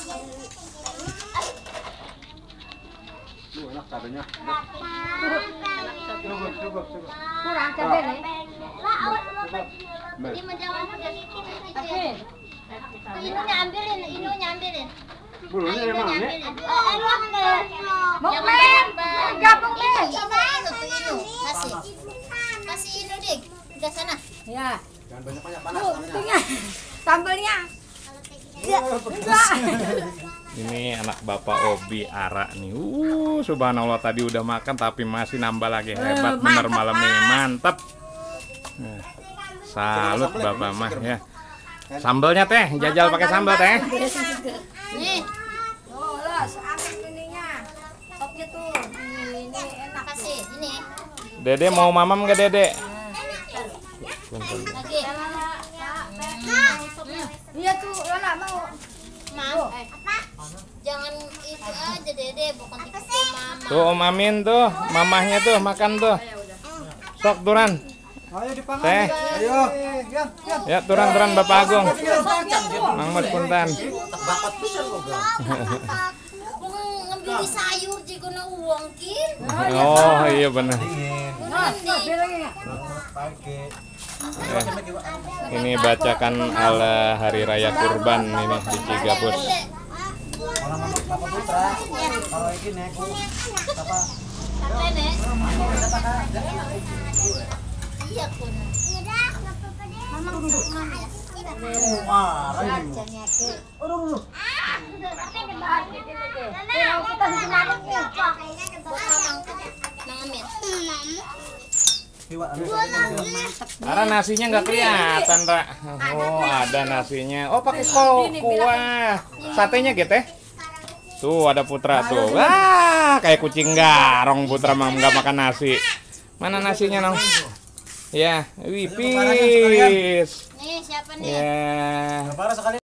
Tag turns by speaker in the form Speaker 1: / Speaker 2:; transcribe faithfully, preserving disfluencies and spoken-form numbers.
Speaker 1: Lu enak cabenya. Cukup, cukup, cukup.
Speaker 2: Kurang cabai nih.
Speaker 3: Jadi menjawab Inunya ambilin, inunya ambilin.
Speaker 1: Bulunya emang
Speaker 3: Inunya
Speaker 1: nih.
Speaker 3: ambilin.
Speaker 2: Mau main, gabung deh.
Speaker 3: Coba inu tuh inu, kasih. Kasih inu dik, udah sana.
Speaker 2: Ya.
Speaker 1: Jangan banyak-banyak panas.
Speaker 2: Tuh, itunya. Sambalnya.
Speaker 4: Ini anak Bapak Obi Ara nih. Uh, subhanallah tadi udah makan tapi masih nambah lagi. Hebat bener malam ini, mantap. Nah, salut Bapak mah ya. Sambalnya teh, jajal pakai sambal teh.
Speaker 3: Nih,
Speaker 2: Oh, los, ambil ininya. Sopnya tuh. Ini, ini enak.
Speaker 3: kasih ini.
Speaker 4: Dede mau mamam nggak Dede?
Speaker 3: Lagi.
Speaker 2: Iya tuh, Lola mau.
Speaker 3: Mau. Jangan itu aja Dede, bukan tipe mama.
Speaker 4: Tuh Om Amin tuh, mamahnya tuh makan tuh. Sok turan.
Speaker 1: Ayo dipangan.
Speaker 4: Teh.
Speaker 1: Ayo. Yan, yan.
Speaker 4: Ya turan-turan Bapak Agung. Mang Mas Puntan.
Speaker 1: Bakat pisan kok, Bang.
Speaker 3: Mau ngambil sayur juga na uang kin.
Speaker 4: Oh iya benar. Ini bacakan ala hari raya kurban ini di Cigapus.
Speaker 1: Orang Bapak Putra. Kalau ini neku. Apa?
Speaker 3: Sampai nek. Iya kun. Mama mama ya.
Speaker 1: Wah, ini.
Speaker 4: Karena nasinya nggak kelihatan, Ra. Oh, ada nasinya. Oh, pakai kol kuah. Satenya gitu ya. Tuh ada Putra tuh. Wah, kayak kucing garong Putra mah nggak makan nasi. Mana nasinya, Nong? Ya, wipis.
Speaker 3: Nih siapa nih?
Speaker 4: Ya.
Speaker 1: Lebaran sekali.